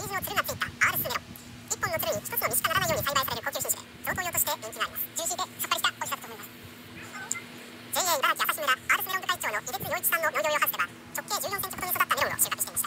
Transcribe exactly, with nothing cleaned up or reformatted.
筋のつるがついた アールス メロン。いっぽんのつるにひとつの実しかならないように栽培される高級品種で贈答用として人気があります。ジューシーでさっぱりした美味しさだと思います。 ジェイエー 茨城朝日村 アールス メロン部会長の井出陽一さんの農業用ハウスでは直径じゅうよんセンチほどに育ったメロンを収穫しています。